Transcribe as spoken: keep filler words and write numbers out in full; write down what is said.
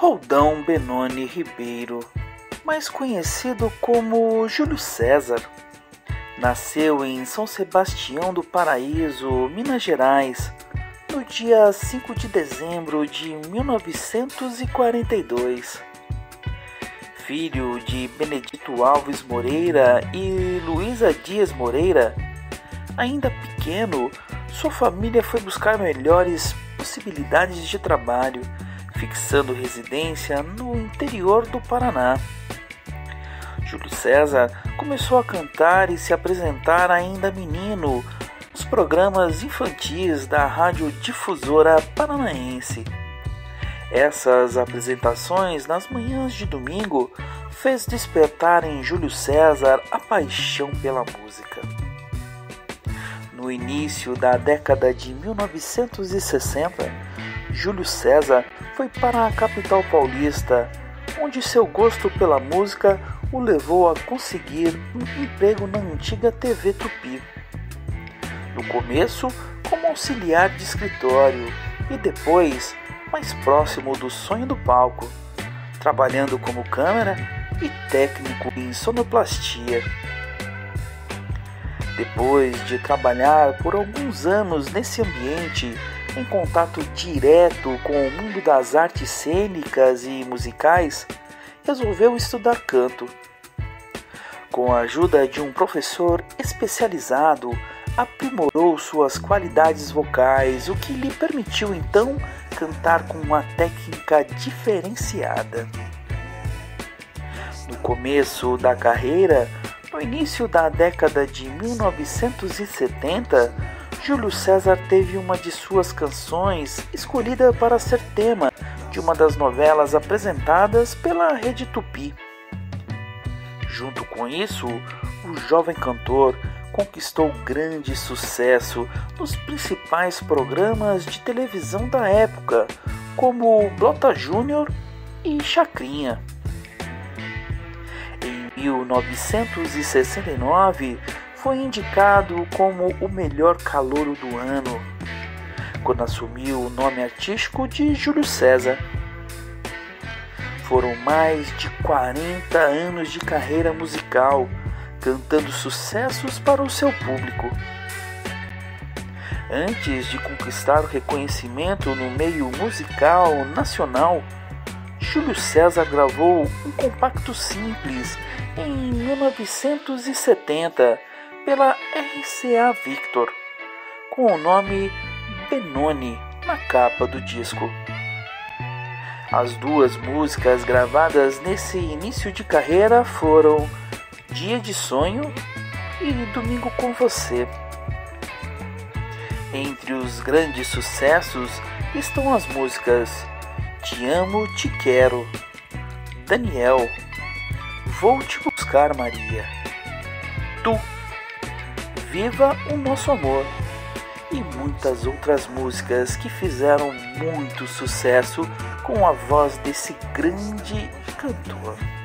Roldão Benoni Ribeiro, mais conhecido como Júlio César, nasceu em São Sebastião do Paraíso, Minas Gerais, no dia cinco de dezembro de mil novecentos e quarenta e dois. Filho de Benedito Alves Moreira e Luísa Dias Moreira, ainda pequeno, sua família foi buscar melhores possibilidades de trabalho, fixando residência no interior do Paraná. Júlio César começou a cantar e se apresentar ainda menino nos programas infantis da radiodifusora paranaense. Essas apresentações nas manhãs de domingo fez despertar em Júlio César a paixão pela música. No início da década de mil novecentos e sessenta, Júlio César foi para a capital paulista, onde seu gosto pela música o levou a conseguir um emprego na antiga T V Tupi. No começo, como auxiliar de escritório e depois, mais próximo do sonho do palco, trabalhando como câmera e técnico em sonoplastia. Depois de trabalhar por alguns anos nesse ambiente, em contato direto com o mundo das artes cênicas e musicais, resolveu estudar canto. Com a ajuda de um professor especializado, aprimorou suas qualidades vocais, o que lhe permitiu então cantar com uma técnica diferenciada. No começo da carreira, no início da década de mil novecentos e setenta, Júlio César teve uma de suas canções escolhida para ser tema de uma das novelas apresentadas pela Rede Tupi. Junto com isso, o jovem cantor conquistou grande sucesso nos principais programas de televisão da época, como Blota Júnior e Chacrinha. Em mil novecentos e sessenta e nove, foi indicado como o melhor calouro do ano, quando assumiu o nome artístico de Júlio César. Foram mais de quarenta anos de carreira musical, cantando sucessos para o seu público. Antes de conquistar o reconhecimento no meio musical nacional, Júlio César gravou um compacto simples em mil novecentos e setenta pela R C A Victor, com o nome Benoni na capa do disco. As duas músicas gravadas nesse início de carreira foram Dia de Sonho e Domingo com Você. Entre os grandes sucessos estão as músicas Te Amo, Te Quero, Daniel, Vou Te Buscar, Maria, Tu, Viva o Nosso Amor e muitas outras músicas que fizeram muito sucesso com a voz desse grande cantor.